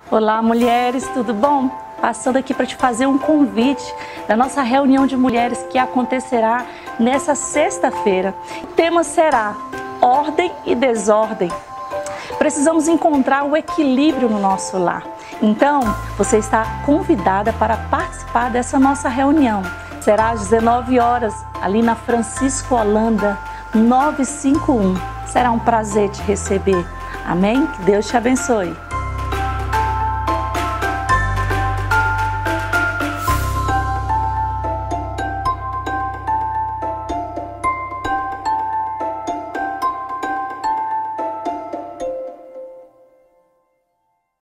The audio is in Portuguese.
Olá, mulheres, tudo bom? Passando aqui para te fazer um convite da nossa reunião de mulheres que acontecerá nessa sexta-feira. O tema será ordem e desordem. Precisamos encontrar o equilíbrio no nosso lar. Então, você está convidada para participar dessa nossa reunião. Será às 19 horas, ali na Francisco Holanda, 951. Será um prazer te receber. Amém? Que Deus te abençoe.